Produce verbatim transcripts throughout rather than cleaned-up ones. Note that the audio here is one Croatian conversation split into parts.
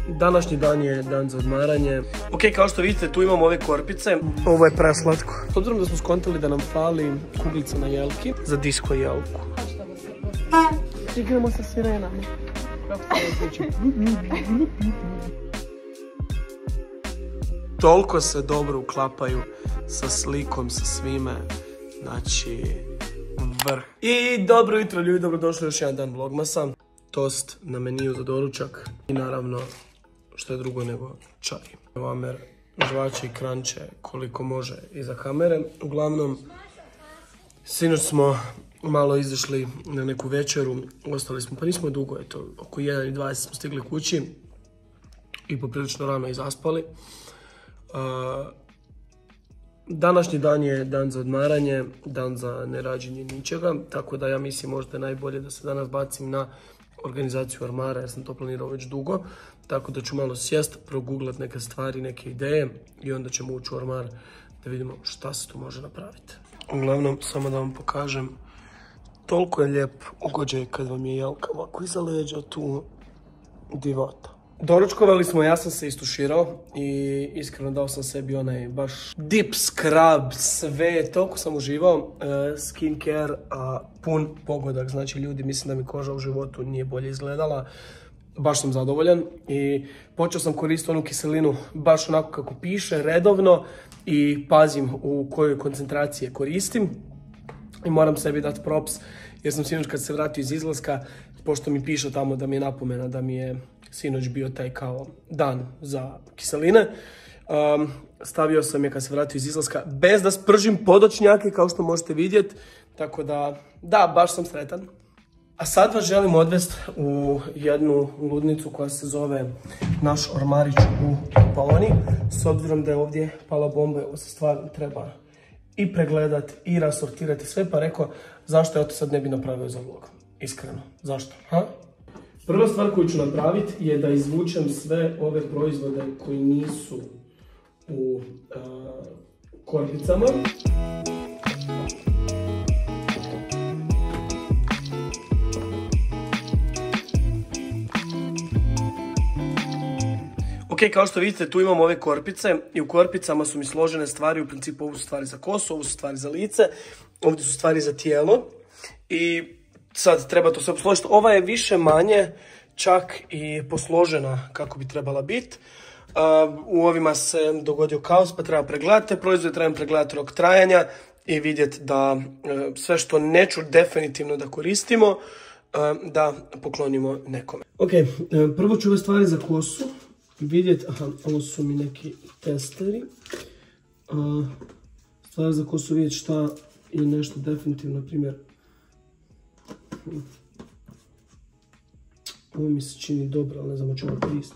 Današnji dan je dan za odmaranje. Ok, kao što vidite, tu imamo ove korpice. Ovo je preslatko. S obzirom da smo skontali da nam fali kuglica na jelki za disko jelku. Igramo sa sirenama. Toliko se dobro uklapaju sa slikom, sa svime. Znači, vrh. I dobro jutro ljudi, dobrodošli još jedan dan vlogmasa. Tost na meniju za doručak i naravno što je drugo nego čaj. Vamer žvače i kranče koliko može iza kamere. Uglavnom, sinoć smo malo izašli na neku večeru, ostali smo, pa nismo dugo, eto, oko jedan i dvadeset smo stigli kući i poprilično rano i zaspali. Uh, današnji dan je dan za odmaranje, dan za nerađenje ničega, tako da ja mislim možda je najbolje da se danas bacim na organizaciju ormara, jer sam to planirao već dugo, tako da ću malo sjest, proguglat neke stvari, neke ideje i onda ćemo ući u ormar da vidimo šta se tu može napraviti. Uglavnom, samo da vam pokažem, toliko je lijep ugođaj kad vam je jelka ovako iza leđa tu divota. Doručkovali smo, ja sam se istuširao i iskreno dao sam sebi onaj baš deep scrub, sve, toliko sam uživao, uh, skincare, uh, pun pogodak, znači ljudi, mislim da mi koža u životu nije bolje izgledala, baš sam zadovoljan i počeo sam koristiti onu kiselinu baš onako kako piše, redovno i pazim u kojoj koncentraciji je koristim i moram sebi dati props jer sam sinoć kad se vratio iz izlaska, pošto mi piše tamo da mi je napomena da mi je sinoć bio taj kao dan za kiseline. Um, stavio sam je kad se vratio iz izlaska bez da spržim podočnjake kao što možete vidjeti. Tako da, da, baš sam sretan. A sad vas želim odvesti u jednu ludnicu koja se zove naš ormarić u Paoni. S obzirom da je ovdje pala bomba, ovo se stvarno treba i pregledati i rasortirati sve. Pa rekao, zašto ja to sad ne bi napravio za vlog? Iskreno, zašto? Ha? Prva stvar koju ću napraviti je da izvučem sve ove proizvode koji nisu u uh, korpicama. Ok, kao što vidite, tu imamo ove korpice i u korpicama su mi složene stvari, u principu ovo su stvari za kosu, ovo su stvari za lice, ovdje su stvari za tijelo i sad treba to sve posložiti. Ova je više manje čak i posložena kako bi trebala biti. Uh, u ovima se dogodio kaos pa treba pregledati te proizvode, treba pregledati rok trajanja i vidjeti da uh, sve što neću definitivno da koristimo, uh, da poklonimo nekome. Ok, uh, prvo ću ove stvari za kosu vidjeti. Aha, ovo su mi neki testeri. Uh, stvari za kosu vidjeti šta i nešto definitivno, na primjer, ovo mi se čini dobro, ali ne znam hoću ovo koristiti.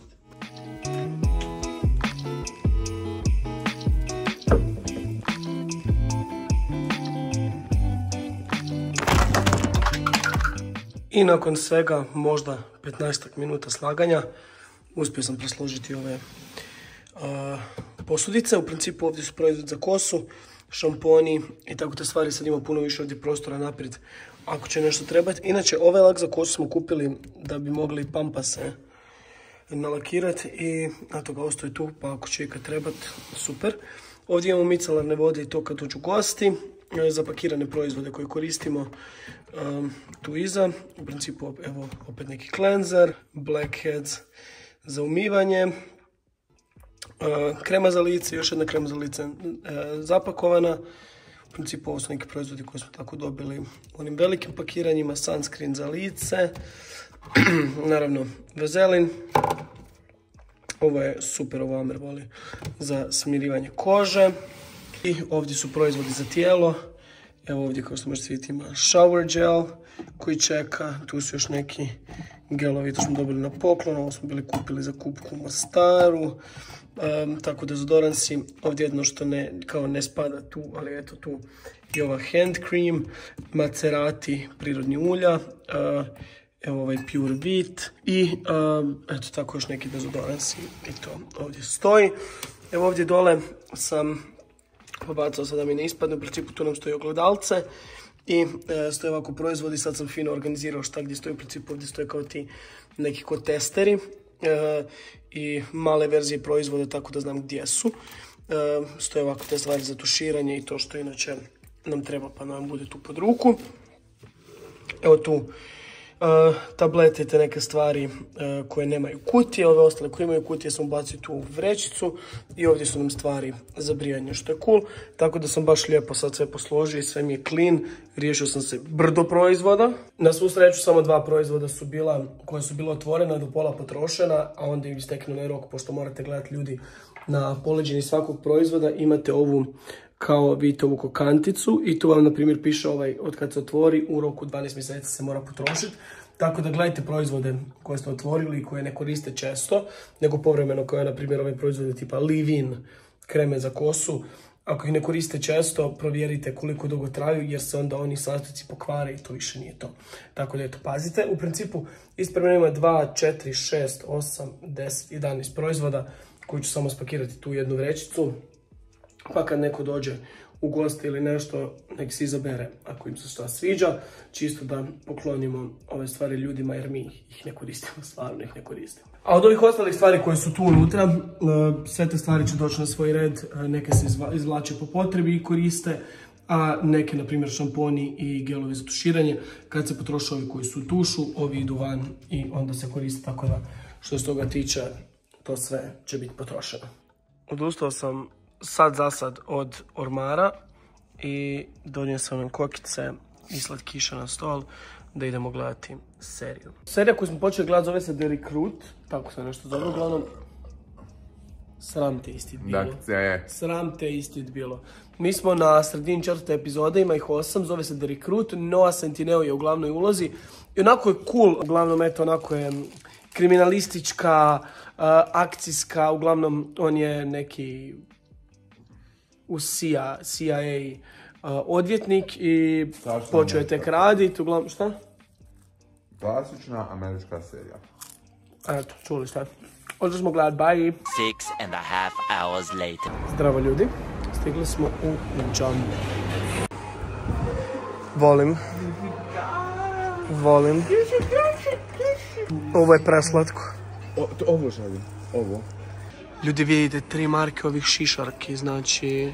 I nakon svega možda petnaestak minuta slaganja uspio sam presložiti ove uh, posudice. U principu ovdje su proizvod za kosu, šamponi i tako te stvari. Sad ima puno više ovdje prostora naprijed ako će nešto trebati. Inače, ovaj lak za kosu smo kupili da bi mogli pampase nalakirati i eto ga ostaje tu, pa ako će ikad trebati, super. Ovdje imamo micelarne vode i to kad dođu gosti, zapakirane proizvode koje koristimo um, tu iza. U principu, evo, opet neki cleanser, blackheads za umivanje, uh, krema za lice, još jedna krema za lice uh, zapakovana. U principu ovo su neki proizvodi koje smo tako dobili u onim velikim pakiranjima, sunscreen za lice, naravno vazelin. Ovo je super, ovo Amer voli za smirivanje kože. I ovdje su proizvodi za tijelo. Evo ovdje kao što možete vidjeti ima shower gel koji čeka. Tu su još neki gelovi, to smo dobili na poklon. Ovo smo bili kupili za kupku u Mostaru. Um, tako dezodoransi, ovdje jedno što ne, kao ne spada tu, ali eto tu i ova hand cream, Macerati prirodni ulja, uh, evo ovaj Pure Wheat i um, eto tako još neki dezodoransi i to ovdje stoji. Evo ovdje dole sam pobacao sad da mi ne ispadne, u principu tu nam stoji ogledalce i e, stoje ovako proizvodi, sad sam fino organizirao šta gdje stoji, u principu ovdje stoje kao ti neki ko testeri. e, i male verzije proizvoda, tako da znam gdje su. E, stoje ovako te stvari za tuširanje i to što inače nam treba, pa nam bude tu pod ruku. Evo tu Uh, tablete, te neke stvari uh, koje nemaju kutije, ove ostale koje imaju kutije sam ubacio tu u vrećicu i ovdje su nam stvari za brijanje, što je cool, tako da sam baš lijepo sad sve posložio i sve mi je clean, riješio sam se brdo proizvoda. Na svu sreću samo dva proizvoda su bila, koje su bila otvorena, do pola potrošena, a onda im istekne onaj rok, pošto morate gledati ljudi na poleđini svakog proizvoda, imate ovu kao vidite ovu kokanticu i tu vam na primjer piše ovaj od kad se otvori u roku dvanaest mjeseci se mora potrošiti. Tako da gledajte proizvode koje ste otvorili i koje ne koriste često, nego povremeno koje na primjer ove proizvode tipa Leave-In kreme za kosu. Ako ih ne koriste često, provjerite koliko dugo traju jer se onda oni sastojci pokvare i to više nije to. Tako da eto, pazite. U principu ispred mene ima dva, četiri, šest, osam, deset, jedanaest proizvoda koji ću samo spakirati tu u jednu vrećicu. Pa kad neko dođe u goste ili nešto, nek se izabere ako im se šta sviđa, čisto da poklonimo ove stvari ljudima jer mi ih ne koristimo, stvarno ih ne koristimo. A od ovih ostalih stvari koje su tu unutra, sve te stvari će doći na svoj red, neke se izvlače po potrebi i koriste, a neke, na primjer, šamponi i gelovi za tuširanje, kad se potroše ovi koji su u tušu, ovi idu van i onda se koriste, tako da što se toga tiče, to sve će biti potrošeno. Odustao sam sad za sad od ormara i donio sam nam kokice i slatkiša na stol da idemo gledati seriju. Serija koju smo počeli gledati zove se The Recruit, tako se nešto zove, uglavnom sram te istit bilo. Sram te istit bilo. Mi smo na sredini četvrte epizode, ima ih osam, zove se The Recruit, Noah Centineo je u glavnoj ulozi i onako je cool, uglavnom eto onako je kriminalistička, uh, akcijska, uglavnom on je neki u C I A uh, odvjetnik i počeo je tek raditi, uglavnom, šta? Klasična američka serija. Eto, čuli šta. Ovdje smo gledati, bye. Six and a half hours later. Zdravo ljudi, stigli smo u Jumbo. Volim. Volim. Ovo je preslatko. O, to, ovo želim, ovo. Ljudi vidite tri marke ovih šišarki, znači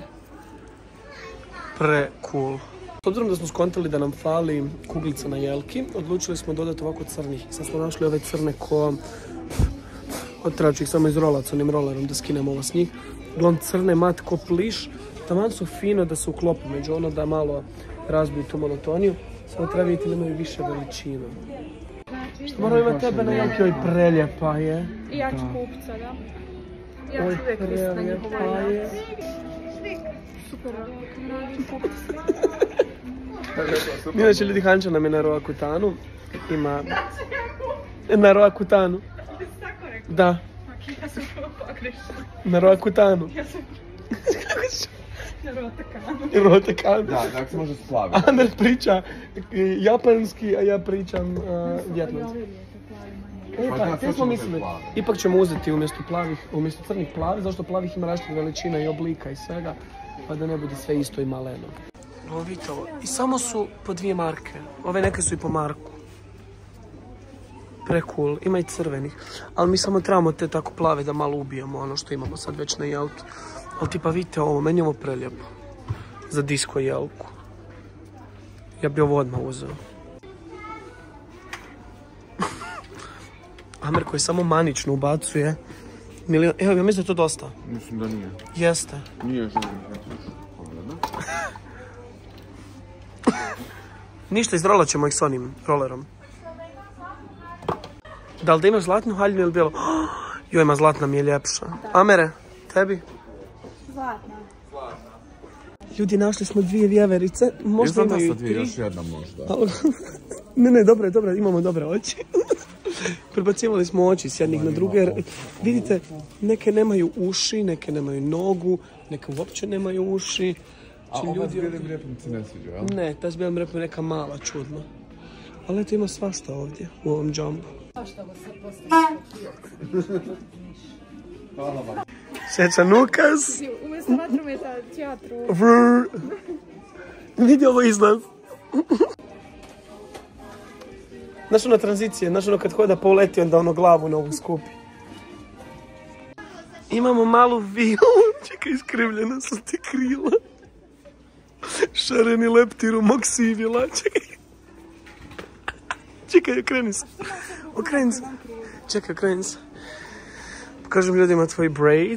pre cool. S obzirom da smo skontali da nam fali kuglica na jelki, odlučili smo dodati ovako crnih. Sad smo našli ove crne ko... Treba ću ih samo izrolati s onim rollerom da skinemo ovo s njih. Uglavnom crne mat ko pliš, taman su fino da se uklopu među ono da malo razbiju tu monotoniju. Samo treba vidjeti da imaju više veličinu. Što moramo imati tebe na jelki, oj preljepa je. I ja ću kupca, da. Ja ću uvijek misliti na njihovo je. Super, radim kupca. Inače, ljudi, Hanča nam je na Roakutanu. Ima... Na Roakutanu. Da. Ja sam pogrešna. Na Roakutanu. Ja sam... Na Roatakanu. Roatakanu. Da, tako se može splaviti. Amer priča japanski, a ja pričam uh, vjetnamski. E pa, te smo mislili, ipak ćemo uzeti umjesto plavih, umjesto crnih plavi, zašto plavih ima različitih veličina i oblika i svega, pa da ne bude sve isto i maleno. Ovo vidite ovo, i samo su po dvije marke, ove neke su i po marku. Pre cool, ima i crvenih, ali mi samo trebamo te tako plave da malo ubijemo ono što imamo sad već na jelki. Ali tipa vidite ovo, meni je ovo prelijepo, za disko jelku. Ja bi ovo odmah uzeo. Amer koji samo manično ubacuje milion... Evo, ja mislim da je to dosta. Mislim da nije. Jeste. Nije želim. Ništa, izrolat ćemo ih s onim rollerom. Da li da imaš zlatnu haljinu ili bijelo? Oh, joj, ima zlatna mi je ljepša. Amere, tebi? Zlatna. Ljudi, našli smo dvije vjeverice. Možda imaju i tri. Dvije, još jedna možda. Ne, ne, dobro je, dobro, imamo dobre oči. Prebacivali smo oči s jednih na druge, jer vidite, neke nemaju uši, neke nemaju nogu, neke uopće nemaju uši. A ova s bijelim repom se ne sviđa, jel? Ne, ta s bijelim repom je neka mala, čudna. Ali eto, ima svašta ovdje, u ovom Jumbo. Svašta ovo sad postoji. Hvala vam. Šeća Nukas. Umjesto vatrometa teatru. Vrr. Vidi ovo izlaz. Znaš ono tranzicije, znaš ono kad hoda pa uleti onda ono glavu na ovu skupi. Imamo malu vilu. Čekaj, iskrivljena su ti krila. Šareni leptiru mog sivila. Čekaj. Čekaj, okreni se. Okreni se. Čekaj, okreni se. Pokažem ljudima tvoj braid.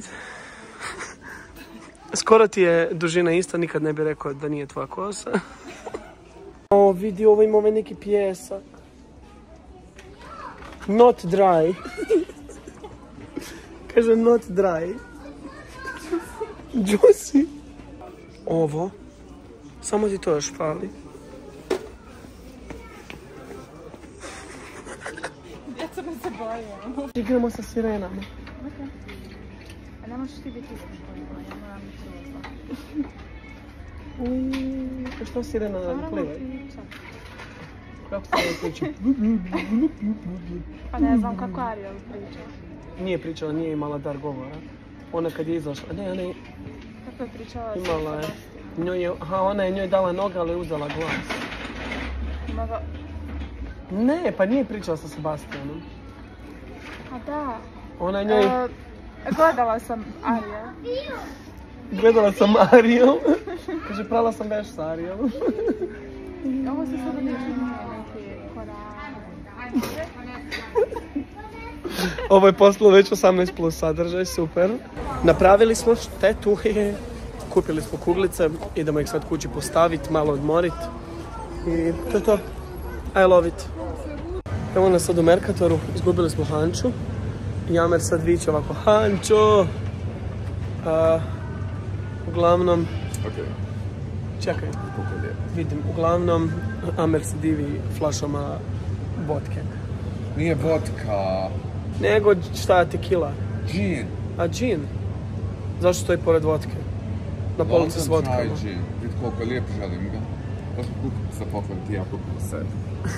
Skoro ti je dužina ista, nikad ne bi rekao da nije tvoja kosa. O, vidi, ovo ima ovaj neki pjesak. Not dry. Kaže not dry. Juicy. Ovo. Samo ti to još fali. Djeca me se boje. Igramo sa sirenama. Ok. A ne možeš ti biti iskušen, ja moram biti roza. Uuuu, što sirena radi plivaj? Kako se ovo priča? Pa ne znam kako Ariel priča. Nije pričala, nije imala dar govora. Ona kad je izašla, ne, ne, Kako je pričala? imala je. Njoj je, aha, ona je njoj dala noga, ali je uzela glas. Mnogo... Ne, pa nije pričala sa Sebastianom. A da. Ona je njoj... E, gledala sam Ariel. Gledala sam Ariel. Kaže, prala sam veš s Ariel. Ovo se sada ne čini neki koran. Ovo je postalo već osamnaest plus sadržaj, super. Napravili smo štetu. Kupili smo kuglice, idemo ih sad kući postaviti, malo odmoriti. I to je to. I love it. Evo nas sad u Merkatoru, izgubili smo Hanču. I Amer sad viće ovako, Hančo! Uh, uglavnom... Okej. Čekaj, Koliko je lijepo. vidim, uglavnom Amer se divi flašama vodke. Nije vodka. Nego šta je tequila? Džin. A džin? Zašto stoji pored vodke? Na polici s vodkama. London dry gin. Vidi koliko je lijep, želim ga. Da smo kupiti za poklon ti, ja kupim sebi.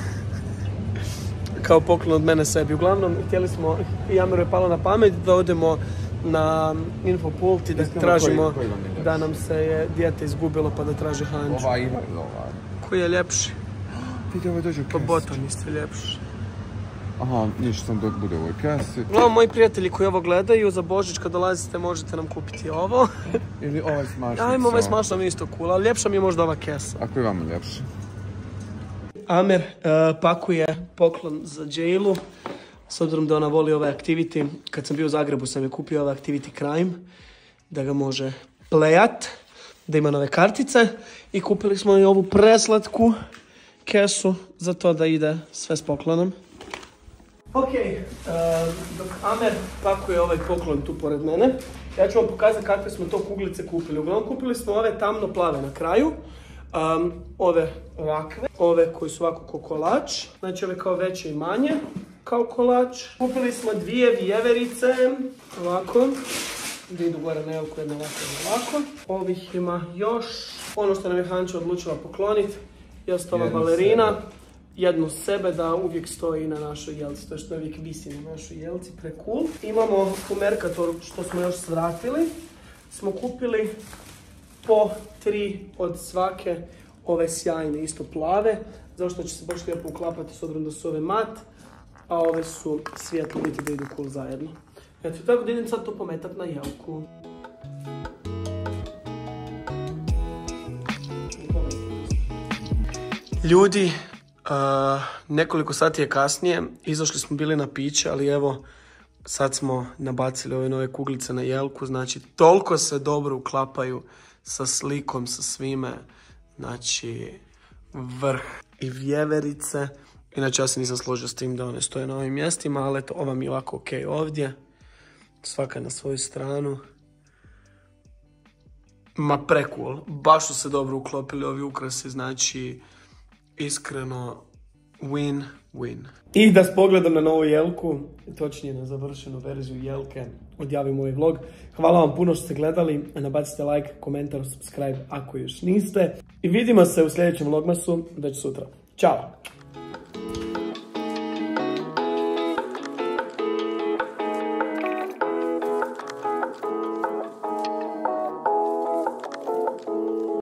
Kao poklon od mene sebi. Uglavnom, htjeli smo, i Ameru je palo na pamet da odemo na Infopult i da Iskreno, tražimo koji- koji vam je ljepši? da nam se je dijete izgubilo pa da traži Hanču. Ova ima ili ova? Koji je ljepši? Vidi, ovo dođe u Pa kesi. botan isto ljepši. Aha, ništa sam dok bude u ovoj kesi. Uglavnom, moji prijatelji koji ovo gledaju, za Božić kad dolazite možete nam kupiti ovo. Ili ovaj smašnica. Ajmo, ovaj smašno mi je isto cool, ali ljepša mi je možda ova kesa. Ako je vama ljepše. Amer uh, pakuje poklon za Jailu, s obzirom da ona voli ove activity. Kad sam bio u Zagrebu sam je kupio ove activity crime, da ga može plejat, da ima nove kartice. I kupili smo i ovu preslatku kesu za to da ide sve s poklonom. Ok, uh, dok Amer pakuje ovaj poklon tu pored mene, ja ću vam pokazati kakve smo to kuglice kupili. Uglavnom kupili smo ove tamno plave na kraju. Um, ove ovakve, ove koji su ovako ko kolač, znači ove kao veće i manje kao kolač. Kupili smo dvije vjeverice, ovako, da idu gore na jelku, jedna ovako, jedna ovako. Ovih ima još, ono što nam je Hanča odlučila pokloniti, jest ova Jednu balerina, sebe. jednu sebe da uvijek stoji na našoj jelci, to je što uvijek visi na našoj jelci, pre cool. Imamo u Merkatoru, što smo još svratili, smo kupili po tri od svake ove sjajne, isto plave, zašto će se baš lijepo uklapati s obzirom da su ove mat, a ove su svijetlo, biti da idu cool zajedno. Eto, tako da idem sad to pometat na jelku. Ljudi, uh, nekoliko sati je kasnije, izašli smo bili na piće, ali evo, sad smo nabacili ove nove kuglice na jelku, znači toliko se dobro uklapaju sa slikom, sa svime, znači vrh i vjeverice. Inače ja se nisam složio s tim da one stoje na ovim mjestima, ali eto, ova mi je ovako ok ovdje, svaka na svoju stranu. Ma pre-cool, baš su se dobro uklopili ovi ukrasi, znači iskreno win, win. I da spogledam na novu jelku, točnije na završenu verziju jelke, odjavim ovaj vlog. Hvala vam puno što ste gledali, nabacite like, komentar, subscribe ako još niste. I vidimo se u sljedećem vlogmasu već sutra. Ćao!